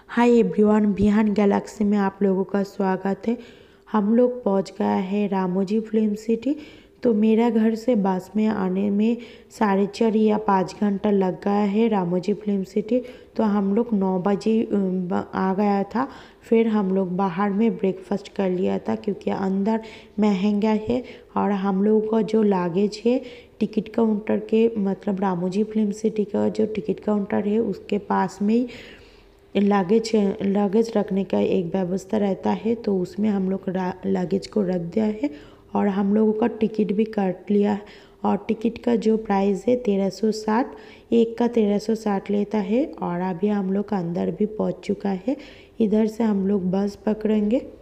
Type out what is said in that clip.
Hi everyone, बिहान Galaxy में आप लोगों का स्वागत है। हम लोग पहुंच गया है रामोजी फिल्म सिटी। तो मेरा घर से बस में आने में 4.5 या 5 घंटा लग गया है रामोजी फिल्म सिटी। तो हम लोग 9 बजे आ गया था। फिर हम लोग बाहर में ब्रेकफास्ट कर लिया था क्योंकि अंदर महंगा है। और हम लोगों का जो लागेज है टिकट काउंटर के मतलब रामोजी फिल्म सिटी का जो टिकट काउंटर है उसके पास में ही लगेज रखने का एक व्यवस्था रहता है। तो उसमें हम लोग लगेज को रख दिया है और हम लोगों का टिकट भी काट लिया है। और टिकट का जो प्राइस है 1360, एक का 1360 लेता है। और अभी हम लोग अंदर भी पहुंच चुका है। इधर से हम लोग बस पकड़ेंगे।